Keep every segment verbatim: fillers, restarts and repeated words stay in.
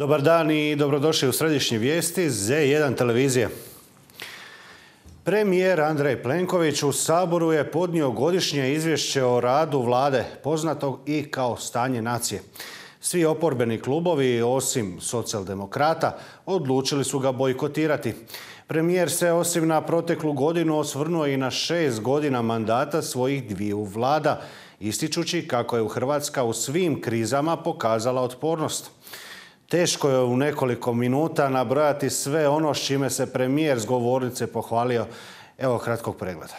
Dobar dan i dobrodošli u središnje vijesti Z jedan televizije. Premijer Andrej Plenković u Saboru je podnio godišnje izvješće o radu vlade, poznatog i kao stanje nacije. Svi oporbeni klubovi, osim socijaldemokrata, odlučili su ga bojkotirati. Premijer se osim na proteklu godinu osvrnuo i na šest godina mandata svojih dviju vlada, ističući kako je Hrvatska u svim krizama pokazala otpornost. Teško je u nekoliko minuta nabrojati sve ono s čime se premijer s govornice pohvalio. Evo kratkog pregleda.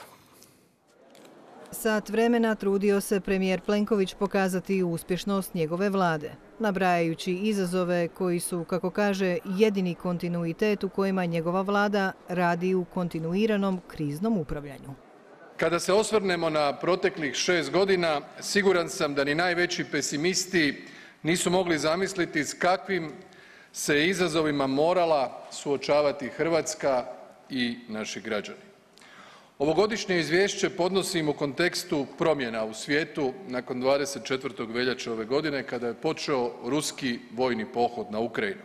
Sat vremena trudio se premijer Plenković pokazati uspješnost njegove vlade, nabrajajući izazove koji su, kako kaže, jedini kontinuitet u kojima njegova vlada radi u kontinuiranom kriznom upravljanju. Kada se osvrnemo na proteklih šest godina, siguran sam da ni najveći pesimisti nisu mogli zamisliti s kakvim se izazovima morala suočavati Hrvatska i naši građani. Ovogodišnje izvješće podnosim u kontekstu promjena u svijetu nakon dvadeset četvrtog veljače ove godine kada je počeo ruski vojni pohod na Ukrajinu.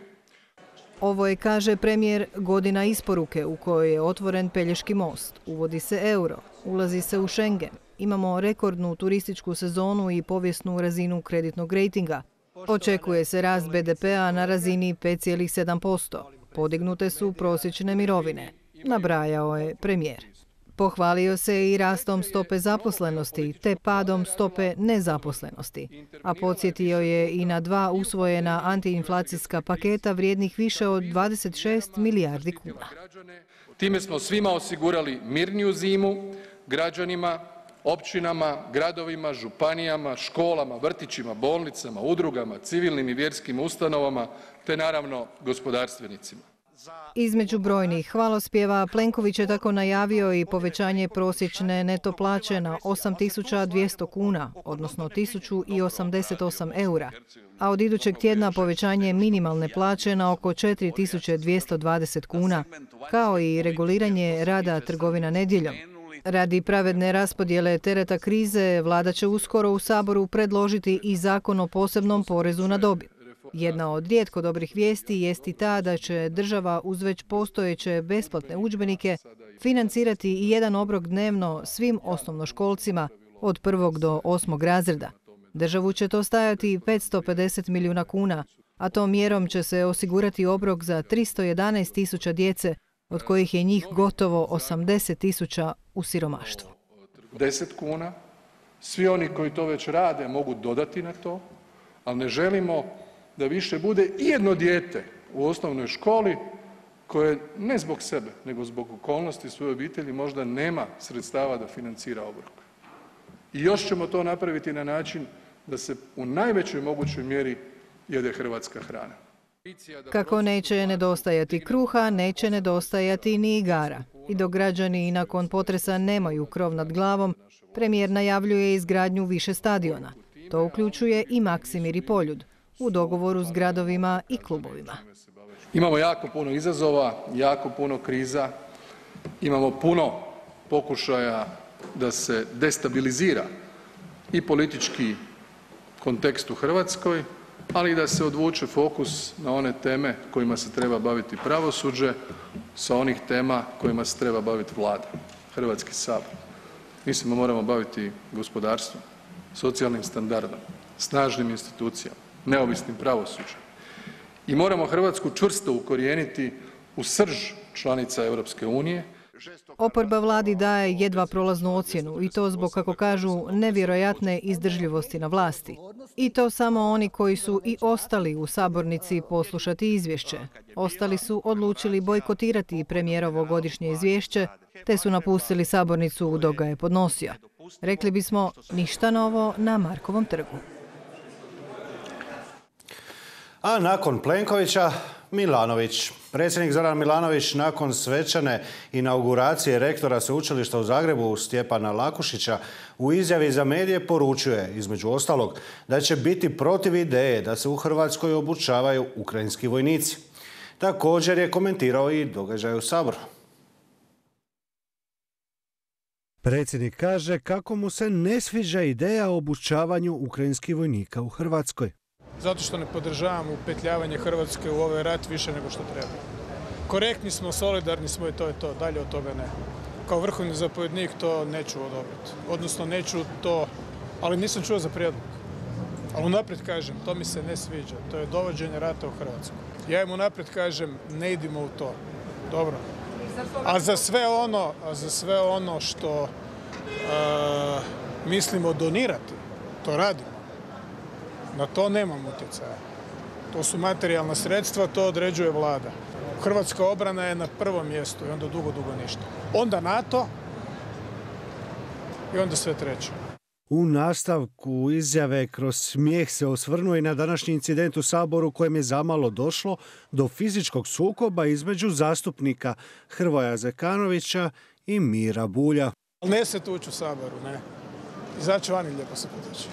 Ovo je, kaže premijer, godina isporuke u kojoj je otvoren Pelješki most, uvodi se euro, ulazi se u Schengen, imamo rekordnu turističku sezonu i povijesnu razinu kreditnog rejtinga. Očekuje se rast be de pea na razini pet zarez sedam posto. Podignute su prosječne mirovine, nabrajao je premijer. Pohvalio se i rastom stope zaposlenosti te padom stope nezaposlenosti, a podsjetio je i na dva usvojena antiinflacijska paketa vrijednih više od dvadeset šest milijardi kuna. Time smo svima osigurali mirniju zimu, građanima, općinama, gradovima, županijama, školama, vrtićima, bolnicama, udrugama, civilnim i vjerskim ustanovama te naravno gospodarstvenicima. Između brojnih hvalospjeva Plenković je tako najavio i povećanje prosječne neto plaće na osam tisuća dvjesto kuna, odnosno tisuću osamdeset osam eura, a od idućeg tjedna povećanje minimalne plaće na oko četiri tisuće dvjesto dvadeset kuna, kao i reguliranje rada trgovina nedjeljom. Radi pravedne raspodjele tereta krize, vlada će uskoro u Saboru predložiti i zakon o posebnom porezu na dobit. Jedna od rijetko dobrih vijesti jest i ta da će država uz već postojeće besplatne udžbenike financirati i jedan obrok dnevno svim osnovnoškolcima od prvog do osmog razreda. Državu će to stajati petsto pedeset milijuna kuna, a tom mjerom će se osigurati obrok za tristo jedanaest tisuća djece, od kojih je njih gotovo osamdeset tisuća u siromaštvu. deset kuna, svi oni koji to već rade mogu dodati na to, ali ne želimo da više bude i jedno dijete u osnovnoj školi koje ne zbog sebe, nego zbog okolnosti svoje obitelji možda nema sredstava da financira obrok. I još ćemo to napraviti na način da se u najvećoj mogućoj mjeri jede hrvatska hrana. Kako neće nedostajati kruha, neće nedostajati ni igara. I dok građani nakon potresa nemaju krov nad glavom, premijer najavljuje izgradnju više stadiona. To uključuje i Maksimir i Poljud, u dogovoru s gradovima i klubovima. Imamo jako puno izazova, jako puno kriza, imamo puno pokušaja da se destabilizira i politički kontekst u Hrvatskoj, ali i da se odvuče fokus na one teme kojima se treba baviti pravosuđe sa onih tema kojima se treba baviti vlada, Hrvatski sabor. Mi se moramo baviti gospodarstvom, socijalnim standardom, snažnim institucijama, neovisnim pravosuđem. I moramo Hrvatsku čvrsto ukorijeniti u srž članica Europske unije. Oporba vladi daje jedva prolaznu ocjenu i to zbog, kako kažu, nevjerojatne izdržljivosti na vlasti. I to samo oni koji su i ostali u sabornici poslušati izvješće. Ostali su odlučili bojkotirati premijerovo godišnje izvješće, te su napustili sabornicu dok ga je podnosio. Rekli bismo, ništa novo na Markovom trgu. A nakon Plenkovića, Milanović. Predsjednik Zoran Milanović nakon svečane inauguracije rektora Sveučilišta u Zagrebu Stjepana Lakušića u izjavi za medije poručuje, između ostalog, da će biti protiv ideje da se u Hrvatskoj obučavaju ukrajinski vojnici. Također je komentirao i događaj u Saboru. Predsjednik kaže kako mu se ne sviđa ideja o obučavanju ukrajinskih vojnika u Hrvatskoj. zato što ne podržavamo upetljavanje Hrvatske u ovaj rat više nego što treba. Korektni smo, solidarni smo i to je to, dalje od toga ne. Kao vrhovni zapovjednik to neću odobriti, odnosno neću to, ali nisam čuo za prijedlog. Ali unaprijed kažem, to mi se ne sviđa, to je dovođenje rata u Hrvatsku. Ja im unaprijed kažem, ne idimo u to. Dobro. A za sve ono, a za sve ono što a, mislimo donirati, to radimo. Na to nemam utjecaja. To su materijalna sredstva, to određuje vlada. Hrvatska obrana je na prvom mjestu i onda dugo, dugo ništa. Onda NATO i onda sve treće. U nastavku izjave kroz smijeh se osvrnuo i na današnji incident u Saboru kojem je zamalo došlo do fizičkog sukoba između zastupnika Hrvoja Zekanovića i Mira Bulja. Ne se tući u Saboru, ne. Izaći vani lijepo se potući.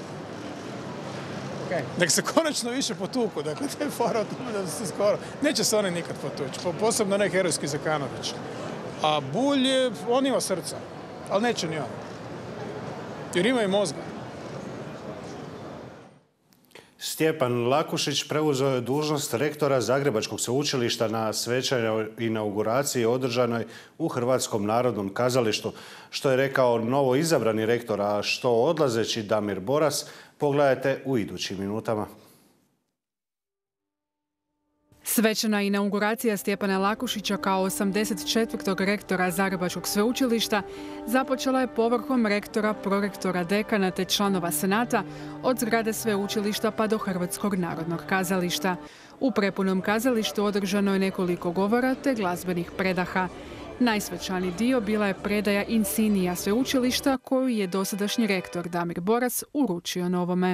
Okay. Nek se konačno više potuku, dakle, te fora o tome da se skoro... Neće se oni nikad potući, posebno ne herojski Zekanović. A Bulj, on ima srca, ali neće ni on. Jer ima i mozga. Stjepan Lakušić preuzeo je dužnost rektora Zagrebačkog sveučilišta na svečanoj inauguraciji održanoj u Hrvatskom narodnom kazalištu. Što je rekao novo izabrani rektor, a što odlazeći Damir Boras, pogledajte u idućim minutama. Svečana inauguracija Stjepana Lakušića kao osamdeset četvrtog rektora Zagrebačkog sveučilišta započela je povrhom rektora, prorektora, dekana te članova senata od zgrade sveučilišta pa do Hrvatskog narodnog kazališta. U prepunom kazalištu održano je nekoliko govora te glazbenih predaha. Najsvečaniji dio bila je predaja insignija sveučilišta koju je dosadašnji rektor Damir Boras uručio novome.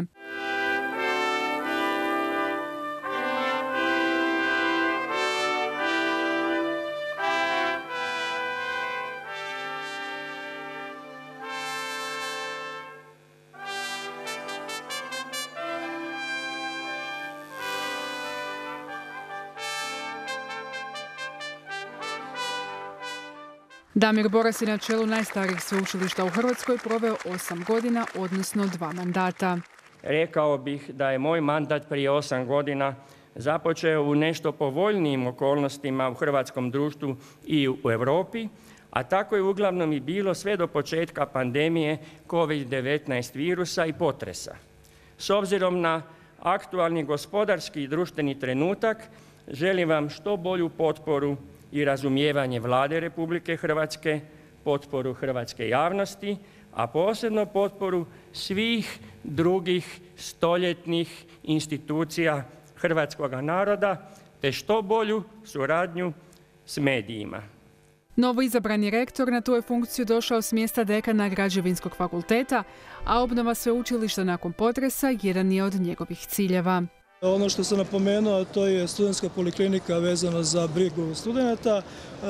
Damir Boras je na čelu najstarijih sveučilišta u Hrvatskoj proveo osam godina, odnosno dva mandata. Rekao bih da je moj mandat prije osam godina započeo u nešto povoljnijim okolnostima u hrvatskom društvu i u Europi, a tako je uglavnom i bilo sve do početka pandemije kovid devetnaest virusa i potresa. S obzirom na aktualni gospodarski i društveni trenutak, želim vam što bolju potporu i razumijevanje Vlade Republike Hrvatske, potporu hrvatske javnosti, a posebno potporu svih drugih stoljetnih institucija hrvatskog naroda, te što bolju suradnju s medijima. Novo izabrani rektor na tu je funkciju došao s mjesta dekana Građevinskog fakulteta, a obnova sveučilišta nakon potresa jedan je od njegovih ciljeva. Ono što sam napomenuo, to je studentska poliklinika vezana za brigu studenta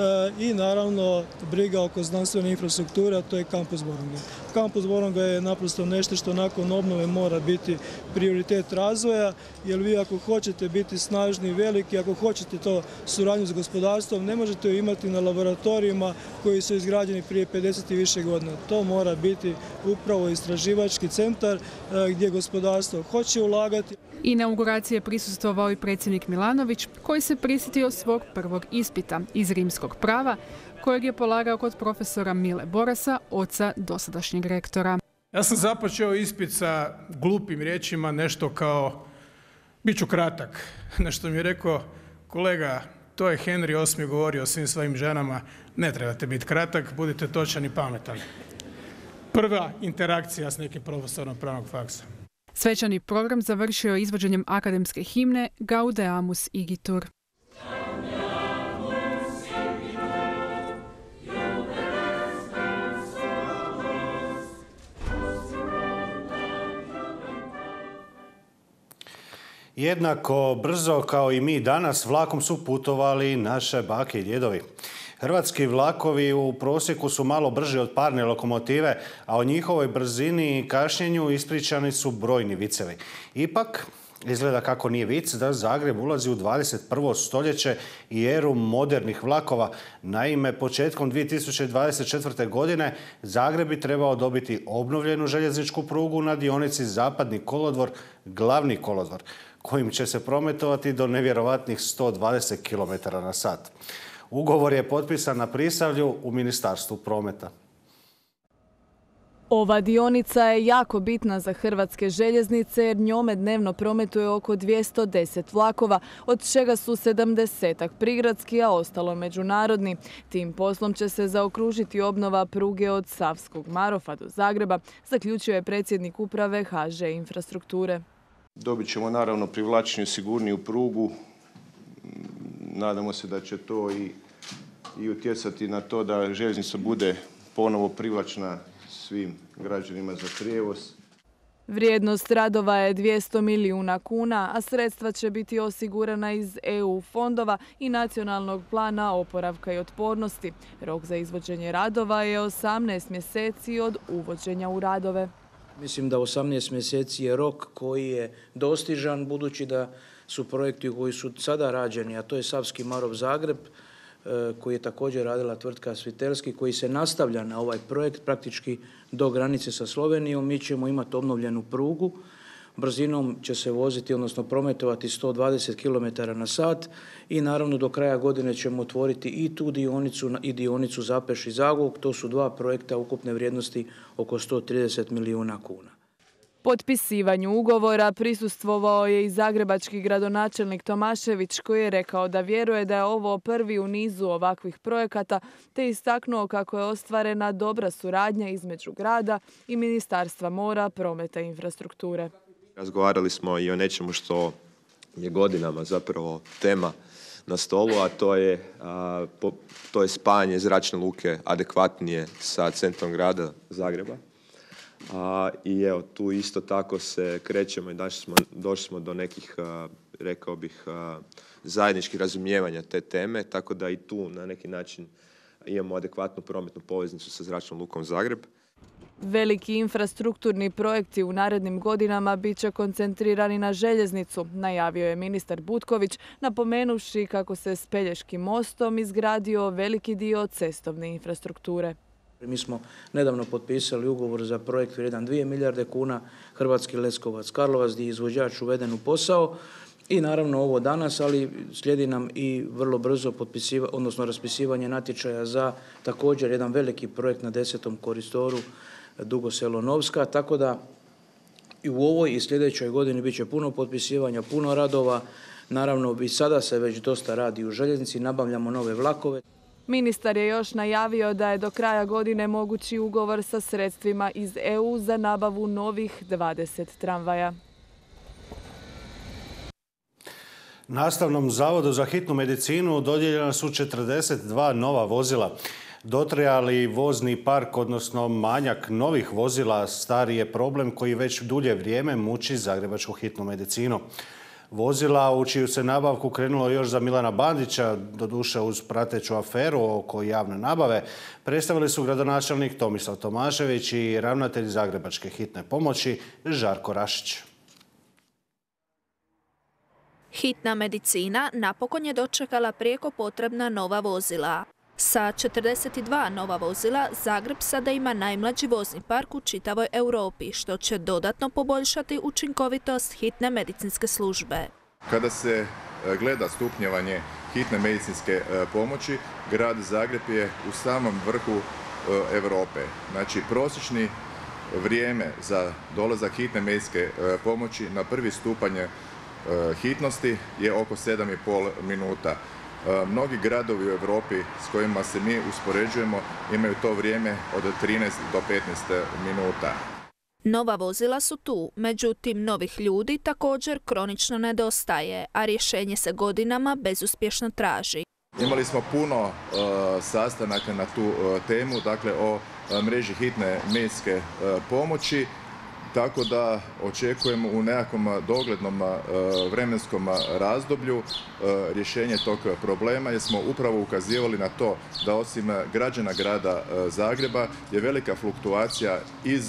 i naravno briga oko znanstvene infrastrukture, a to je kampus Borongaj. Kampus Borongaj je naprosto nešto što nakon obnove mora biti prioritet razvoja, jer vi ako hoćete biti snažni i veliki, ako hoćete to suradnju s gospodarstvom, ne možete ju imati na laboratorijima koji su izgrađeni prije pedeset i više godina. To mora biti upravo istraživački centar gdje gospodarstvo hoće ulagati. Inauguraciji je prisustvovao i predsjednik Milanović, koji se prisjetio svog prvog ispita iz rimskog prava, kojeg je polagao kod profesora Mile Borasa, oca dosadašnjeg rektora. Ja sam započeo ispit sa glupim riječima, nešto kao, bit ću kratak, nešto mi je rekao, kolega, to je Henry osmi govorio o svim svojim ženama, ne trebate biti kratak, budite točan i pametan. Prva interakcija s nekim profesorom pravnog faksa. Svečani program završio je izvođenjem akademske himne Gaudeamus Igitur. Jednako brzo kao i mi danas vlakom su putovali naše bake i djedovi. Hrvatski vlakovi u prosjeku su malo brži od parne lokomotive, a o njihovoj brzini i kašnjenju ispričani su brojni vicevi. Ipak, Izgleda kako nije vic da Zagreb ulazi u dvadeset prvo stoljeće i eru modernih vlakova. Naime, početkom dvije tisuće dvadeset četvrte. godine Zagreb bi trebao dobiti obnovljenu željezničku prugu na dionici Zapadni kolodvor, Glavni kolodvor, kojim će se prometovati do nevjerovatnih sto dvadeset kilometara na sat. Ugovor je potpisan na Prisavlju u Ministarstvu prometa. Ova dionica je jako bitna za hrvatske željeznice jer njome dnevno prometuje oko dvjesto deset vlakova, od čega su sedamdesetak prigradski, a ostalo međunarodni. Tim poslom će se zaokružiti obnova pruge od Savskog Marofa do Zagreba, zaključio je predsjednik uprave ha že Infrastrukture. Dobit ćemo naravno privlačniju, sigurniju prugu. Nadamo se da će to i, i utjecati na to da željeznica bude ponovo privlačna svim građanima za prijevoz. Vrijednost radova je dvjesto milijuna kuna, a sredstva će biti osigurana iz e u fondova i Nacionalnog plana oporavka i otpornosti. Rok za izvođenje radova je osamnaest mjeseci od uvođenja u radove. Mislim da osamnaest mjeseci je rok koji je dostižan, budući da su projekti koji su sada rađeni, a to je Savski Marof Zagreb, koji je također radila tvrtka Svitelski, koji se nastavlja na ovaj projekt praktički do granice sa Slovenijom. Mi ćemo imati obnovljenu prugu, brzinom će se voziti, odnosno prometovati sto dvadeset kilometara na sat i naravno do kraja godine ćemo otvoriti i tu dionicu i dionicu Zapeš-Zagvozd. To su dva projekta ukupne vrijednosti oko sto trideset milijuna kuna. Potpisivanju ugovora prisustvovao je i zagrebački gradonačelnik Tomašević, koji je rekao da vjeruje da je ovo prvi u nizu ovakvih projekata, te istaknuo kako je ostvarena dobra suradnja između grada i Ministarstva mora, prometa i infrastrukture. Razgovarali smo i o nečemu što je godinama zapravo tema na stolu, a to je, a, po, to je spajanje zračne luke adekvatnije sa centrom grada Zagreba. A, I evo, tu isto tako se krećemo i došli smo, došli smo do nekih, a, rekao bih, a, zajedničkih razumijevanja te teme, tako da i tu na neki način imamo adekvatnu prometnu poveznicu sa zračnom lukom Zagreb. Veliki infrastrukturni projekti u narednim godinama bit će koncentrirani na željeznicu, najavio je ministar Butković, napomenuvši kako se s Pelješkim mostom izgradio veliki dio cestovne infrastrukture. Mi smo nedavno potpisali ugovor za projekt vrijedan dvije milijarde kuna, Hrvatski Leskovac-Karlovac, gdje je izvođač uveden u posao. I naravno ovo danas, ali slijedi nam i vrlo brzo potpisiva, odnosno raspisivanje natječaja za također jedan veliki projekt na desetom koridoru Dugo Selo-Novska, tako da i u ovoj i sljedećoj godini bit će puno potpisivanja, puno radova. Naravno, i sada se već dosta radi u željeznici, nabavljamo nove vlakove. Ministar je još najavio da je do kraja godine mogući ugovor sa sredstvima iz e u za nabavu novih dvadeset tramvaja. Nastavnom zavodu za hitnu medicinu dodijeljena su četrdeset dva nova vozila. Dotrajali vozni park, odnosno manjak novih vozila, stari je problem koji već dulje vrijeme muči zagrebačku hitnu medicinu. Vozila u čiju se nabavku krenulo još za Milana Bandića, doduše uz prateću aferu oko javne nabave, predstavili su gradonačelnik Tomislav Tomašević i ravnatelj Zagrebačke hitne pomoći Žarko Rašić. Hitna medicina napokon je dočekala prijeko potrebna nova vozila. Sa četrdeset dva nova vozila, Zagreb sada ima najmlađi vozni park u čitavoj Europi, što će dodatno poboljšati učinkovitost hitne medicinske službe. Kada se gleda stupnjevanje hitne medicinske pomoći, grad Zagreb je u samom vrhu Europe. Znači, prosječni vrijeme za dolazak hitne medicinske pomoći na prvi stupanj hitnosti je oko sedam i pol minuta. Mnogi gradovi u Europi s kojima se mi uspoređujemo imaju to vrijeme od trinaest do petnaest minuta. Nova vozila su tu, međutim novih ljudi također kronično nedostaje, a rješenje se godinama bezuspješno traži. Imali smo puno uh, sastanaka na tu uh, temu, dakle o uh, mreži hitne medicinske uh, pomoći. Tako da očekujemo u nekakvom doglednom vremenskom razdoblju rješenje tog problema, jer smo upravo ukazivali na to da osim građana grada Zagreba je velika fluktuacija iz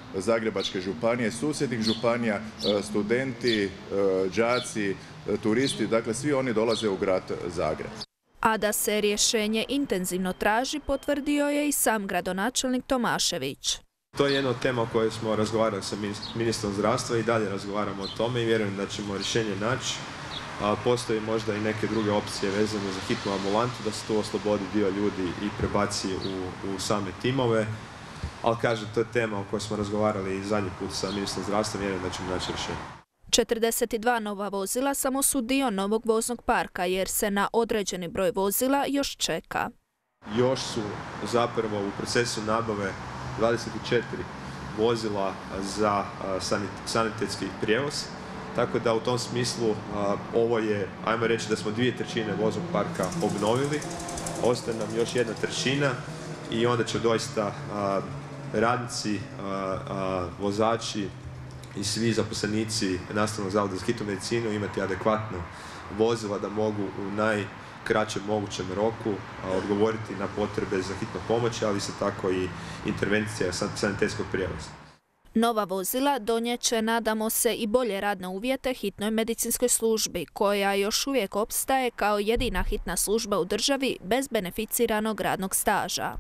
Zagrebačke županije, susjednih županija, studenti, đaci, turisti, dakle svi oni dolaze u grad Zagreb. A da se rješenje intenzivno traži, potvrdio je i sam gradonačelnik Tomašević. To je jedna od tema o kojoj smo razgovarali sa ministrom zdravstva i dalje razgovaramo o tome i vjerujem da ćemo rješenje naći. Postoji možda i neke druge opcije vezane za hitnu ambulantu, da se tu oslobodi dio ljudi i prebaci u, u same timove. Ali kažem, to je tema o kojoj smo razgovarali i zadnji put sa ministrom zdravstva, vjerujem da ćemo naći rješenje. četrdeset dva nova vozila samo su dio novog voznog parka jer se na određeni broj vozila još čeka. Još su zapravo u procesu nabave dvadeset četiri vozila za sanitetski prijevoz. Tako da u tom smislu ovo je, ajmo reći da smo dvije trećine voznog parka obnovili. Ostaje nam još jedna trećina i onda će doista radnici, vozači i svi zaposlenici Nastavnog zavoda za hitnu medicinu imati adekvatno vozila da mogu u najkraćem mogućem roku odgovoriti na potrebe za hitnu pomoć, ali isto tako i intervencija sanitetskog prijevoza. Nova vozila donijet će, nadamo se, i bolje radne uvjete hitnoj medicinskoj službi, koja još uvijek opstaje kao jedina hitna služba u državi bez beneficiranog radnog staža.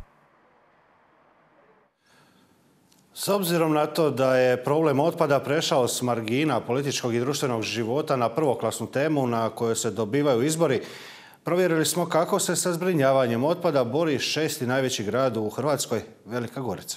S obzirom na to da je problem otpada prešao s margina političkog i društvenog života na prvoklasnu temu na kojoj se dobivaju izbori, provjerili smo kako se sa zbrinjavanjem otpada bori šesti najveći grad u Hrvatskoj, Velika Gorica.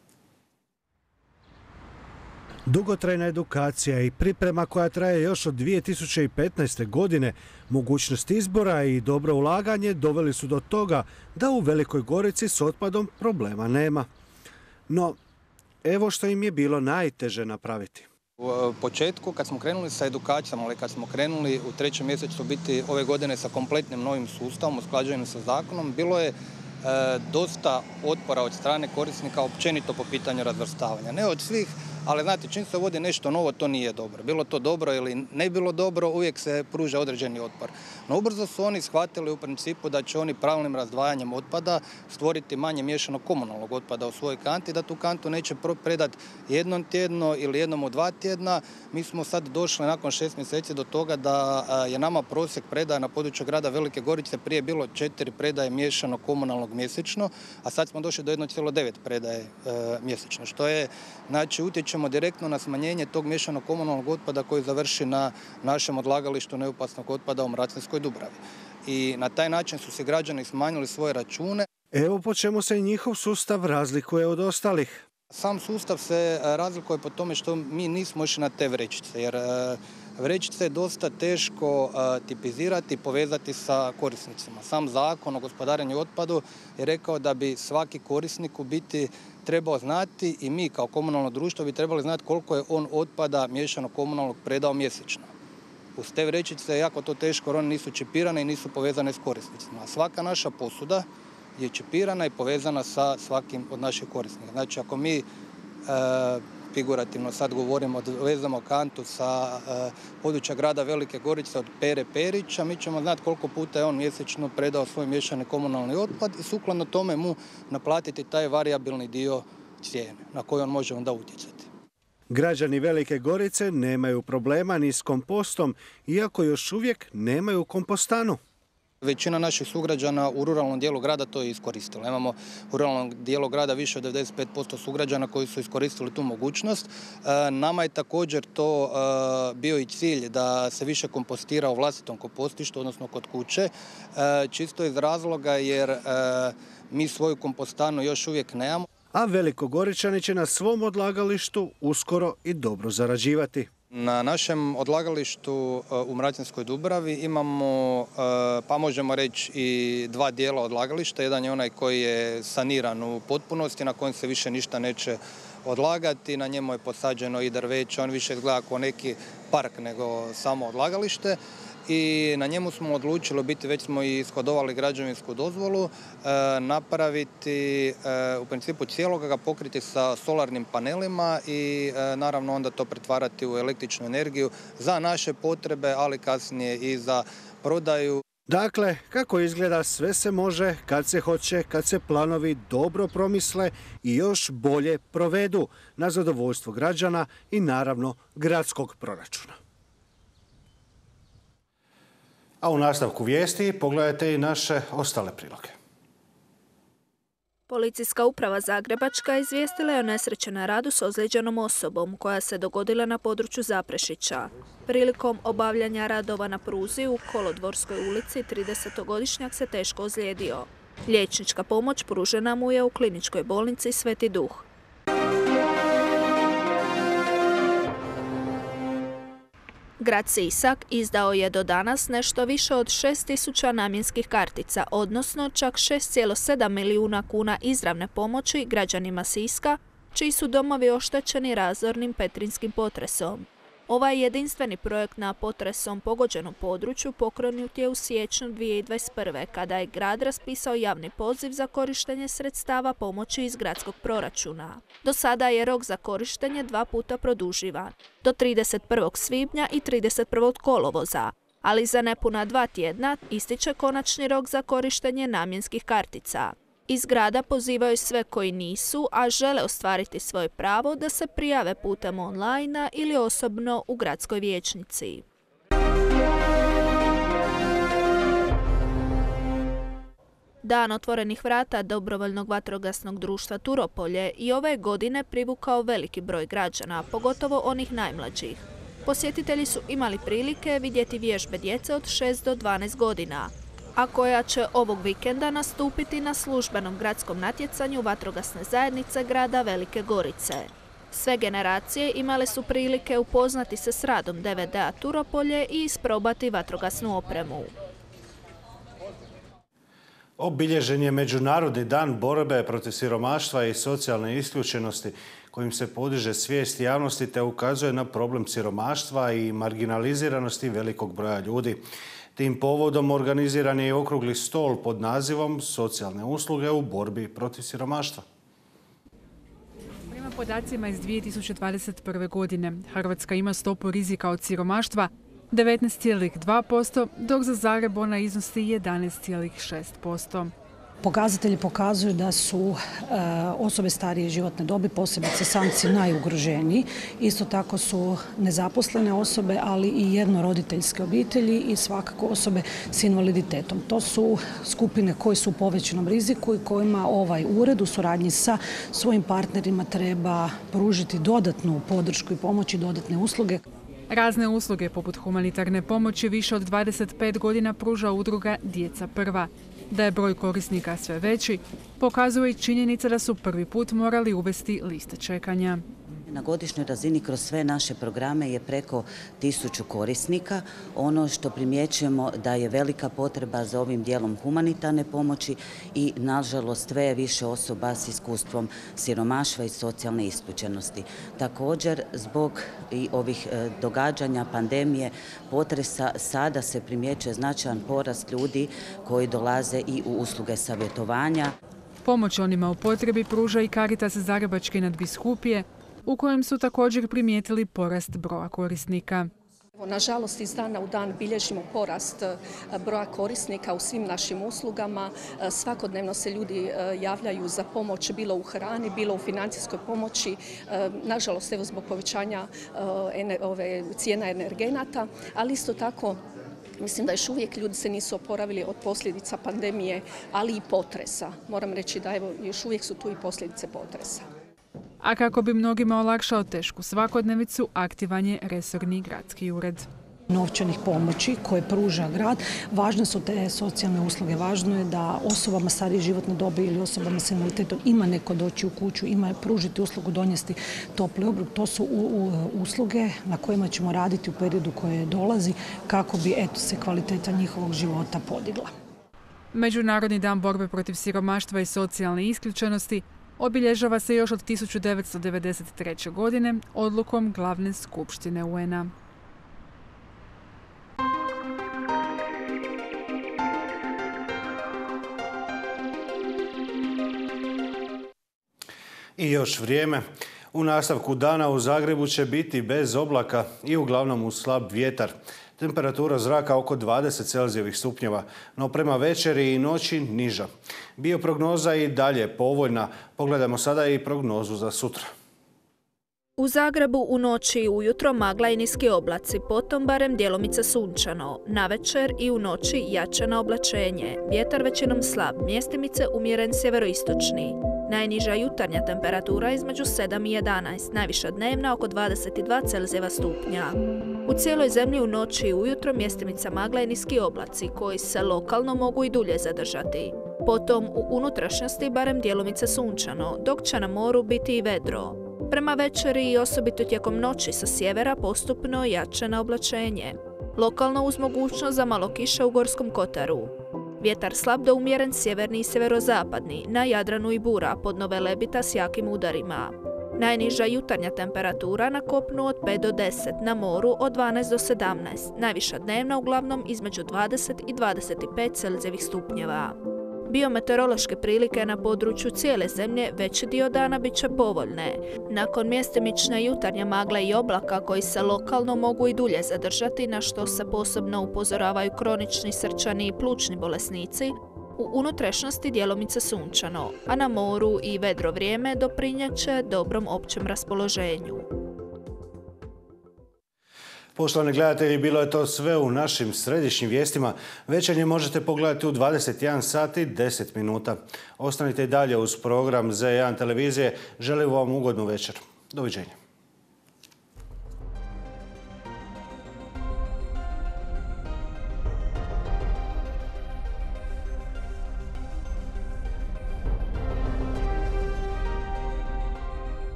Dugotrajna edukacija i priprema koja traje još od dvije tisuće petnaeste. godine, mogućnost izbora i dobro ulaganje doveli su do toga da u Velikoj Gorici s otpadom problema nema. No, evo što im je bilo najteže napraviti. U početku, kad smo krenuli sa edukacijama, ali kad smo krenuli u trećem mjesecu biti ove godine sa kompletnim novim sustavom, usklađenim sa zakonom, bilo je e, dosta otpora od strane korisnika općenito po pitanju razvrstavanja. Ne od svih, ali znate, čim se uvodi nešto novo, to nije dobro. Bilo to dobro ili ne bilo dobro, uvijek se pruža određeni otpor. No ubrzo su oni shvatili u principu da će oni pravilnim razdvajanjem otpada stvoriti manje miješanog komunalnog otpada u svojoj kanti, da tu kantu neće predati jednom tjedno ili jednom u dva tjedna. Mi smo sad došli nakon šest mjeseci do toga da je nama prosjek predaja na području grada Velike Gorice prije bilo četiri predaje miješanog komunalnog mjesečno, a sad smo došli do jedan zarez devet predaje e, mjesečno, što je, znači, utječe direktno na smanjenje tog miješanog komunalnog otpada koji završi na našem odlagalištu neopasnog otpada u Mracinskoj Dubravi. I na taj način su se građani smanjili svoje račune. Evo po čemu se njihov sustav razlikuje od ostalih. Sam sustav se razlikuje po tome što mi nismo išli na te vrećice, jer vrećice je dosta teško tipizirati i povezati sa korisnicima. Sam zakon o gospodarenju otpadu je rekao da bi svaki korisnik u biti trebao znati i mi kao komunalno društvo bi trebali znati koliko je on otpada miješanog komunalnog predao mjesečno. Uz te vrećice je jako to teško jer one nisu čipirane i nisu povezane s korisnicima. Svaka naša posuda je čipirana i povezana sa svakim od naših korisnika. Znači, ako mi e, figurativno sad govorimo, vezamo kantu sa e, područja grada Velike Gorice od Pere Perića, mi ćemo znati koliko puta je on mjesečno predao svoj miješani komunalni otpad i sukladno tome mu naplatiti taj varijabilni dio cijene na koji on može onda utjecati. Građani Velike Gorice nemaju problema ni s kompostom, iako još uvijek nemaju kompostanu. Većina naših sugrađana u ruralnom dijelu grada to je iskoristila. Imamo u ruralnom dijelu grada više od devedeset pet posto sugrađana koji su iskoristili tu mogućnost. Nama je također to bio i cilj da se više kompostira u vlastitom kompostištu, odnosno kod kuće, čisto iz razloga jer mi svoju kompostanu još uvijek nemamo. A Velikogoričani će na svom odlagalištu uskoro i dobro zarađivati. Na našem odlagalištu u Mracinskoj Dubravi imamo, pa možemo reći, i dva dijela odlagališta. Jedan je onaj koji je saniran u potpunosti, na kojem se više ništa neće odlagati. Na njemu je posađeno i drveće, on više izgleda kao neki park nego samo odlagalište. I na njemu smo odlučili, biti već smo i ishodovali građevinsku dozvolu, e, napraviti, e, u principu cijeloga ga pokriti sa solarnim panelima i e, naravno onda to pretvarati u električnu energiju za naše potrebe, ali kasnije i za prodaju. Dakle, kako izgleda, sve se može kad se hoće, kad se planovi dobro promisle i još bolje provedu na zadovoljstvo građana i naravno gradskog proračuna. A u nastavku vijesti pogledajte i naše ostale priloge. Policijska uprava Zagrebačka izvijestila je o nesreći na radu s ozlijeđenom osobom koja se dogodila na području Zaprešića. Prilikom obavljanja radova na pruzi u Kolodvorskoj ulici tridesetogodišnjak se teško ozlijedio. Liječnička pomoć pružena mu je u kliničkoj bolnici Sveti Duh. Grad Sisak izdao je do danas nešto više od šest tisuća namjenskih kartica, odnosno čak šest zarez sedam milijuna kuna izravne pomoći građanima Siska, čiji su domovi oštećeni razornim petrinjskim potresom. Ovaj jedinstveni projekt na potresom pogođenom području pokrenut je u siječnju dvije tisuće dvadeset prve. kada je grad raspisao javni poziv za korištenje sredstava pomoći iz gradskog proračuna. Do sada je rok za korištenje dva puta produživan, do trideset prvog svibnja i trideset prvog kolovoza, ali za nepuna dva tjedna ističe konačni rok za korištenje namjenskih kartica. Iz grada pozivaju sve koji nisu, a žele ostvariti svoje pravo da se prijave putem online ili osobno u gradskoj vijećnici. Dan otvorenih vrata Dobrovoljnog vatrogasnog društva Turopolje i ove godine privukao veliki broj građana, pogotovo onih najmlađih. Posjetitelji su imali prilike vidjeti vježbe djece od šest do dvanaest godina, a koja će ovog vikenda nastupiti na službenom gradskom natjecanju vatrogasne zajednice grada Velike Gorice. Sve generacije imale su prilike upoznati se s radom D V D-a Turopolje i isprobati vatrogasnu opremu. Obilježen je Međunarodni dan borbe protiv siromaštva i socijalne isključenosti, kojim se podiže svijest javnosti te ukazuje na problem siromaštva i marginaliziranosti velikog broja ljudi. Tim povodom organiziran je i okrugli stol pod nazivom Socijalne usluge u borbi protiv siromaštva. Prema podacima iz dvije tisuće dvadeset prve. godine, Hrvatska ima stopu rizika od siromaštva devetnaest zarez dva posto, dok za Zagreb ona iznosi jedanaest zarez šest posto. Pokazatelji pokazuju da su e, osobe starije životne dobi, posebice samci, najugroženiji. Isto tako su nezaposlene osobe, ali i jednoroditeljske obitelji i svakako osobe s invaliditetom. To su skupine koje su u povećanom riziku i kojima ovaj ured u suradnji sa svojim partnerima treba pružiti dodatnu podršku i pomoći, dodatne usluge. Razne usluge poput humanitarne pomoći više od dvadeset pet godina pruža udruga Djeca prva. Da je broj korisnika sve veći, pokazuje i činjenica da su prvi put morali uvesti liste čekanja. Na godišnjoj razini kroz sve naše programe je preko tisuću korisnika. Ono što primjećujemo da je velika potreba za ovim dijelom humanitarne pomoći i nažalost sve više osoba s iskustvom siromaštva i socijalne isključenosti. Također zbog i ovih događanja pandemije potresa sada se primjećuje značajan porast ljudi koji dolaze i u usluge savjetovanja. Pomoć onima u potrebi pruža i Caritas Zagrebačke nadbiskupije, u kojem su također primijetili porast broja korisnika. Nažalost, iz dana u dan bilježimo porast broja korisnika u svim našim uslugama. Svakodnevno se ljudi javljaju za pomoć bilo u hrani, bilo u financijskoj pomoći. Nažalost, evo zbog povećanja ove cijena energenata, ali isto tako mislim da još uvijek ljudi se nisu oporavili od posljedica pandemije, ali i potresa. Moram reći da evo, još uvijek su tu i posljedice potresa. A kako bi mnogima olakšao tešku svakodnevicu, aktivan je resorni gradski ured. Novčanih pomoći koje pruža grad. Važne su te socijalne usluge. Važno je da osobama starije životne dobi ili osobama s invaliditetom ima neko doći u kuću, ima pružiti uslugu, donijeti topli obrok. To su u, u, usluge na kojima ćemo raditi u periodu koje dolazi kako bi eto, se kvaliteta njihovog života podigla. Međunarodni dan borbe protiv siromaštva i socijalne isključenosti obilježava se još od tisuću devetsto devedeset treće. godine odlukom Glavne skupštine U N-a. I još vrijeme. U nastavku dana u Zagrebu će biti bez oblaka i uglavnom uz slab vjetar. Temperatura zraka oko dvadeset Celzijevih stupnjeva, no prema večeri i noći niža. Bioprognoza i dalje povoljna. Pogledajmo sada i prognozu za sutra. U Zagrebu u noći i ujutro magla i niski oblaci, potom barem djelomice sunčano. Navečer i u noći jače na oblačenje. Vjetar većinom slab, mjestimice umjeren sjeveroistočni. Najniža jutarnja temperatura između sedam i jedanaest, najviša dnevna oko dvadeset dva Celzijeva stupnja. U cijeloj zemlji u noći i ujutro mjestimica magla i niski oblaci, koji se lokalno mogu i dulje zadržati. Potom u unutrašnjosti barem djelomice sunčano, dok će na moru biti i vedro. Prema večeri i osobito tijekom noći sa sjevera postupno jače na oblačenje. Lokalno uz mogućnost za malo kiše u Gorskom kotaru. Vjetar slab do umjeren sjeverni i sjeverozapadni, na Jadranu i bura, podno Velebita s jakim udarima. Najniža jutarnja temperatura na kopnu od pet do deset, na moru od dvanaest do sedamnaest, najviša dnevna uglavnom između dvadeset i dvadeset pet Celzijevih stupnjeva. Biometeorološke prilike na području cijele zemlje veći dio dana bit će povoljne. Nakon mjestimične jutarnje magle i oblaka koji se lokalno mogu i dulje zadržati, na što se posebno upozoravaju kronični srčani i plućni bolesnici, u unutrašnjosti djelomice sunčano, a na moru i vedro vrijeme doprinjet će dobrom općem raspoloženju. Poštovani gledatelji, bilo je to sve u našim središnjim vijestima. Večernje možete pogledati u dvadeset jedan sati deset minuta. Ostanite i dalje uz program Z jedan televizije. Želim vam ugodnu večer. Doviđenja.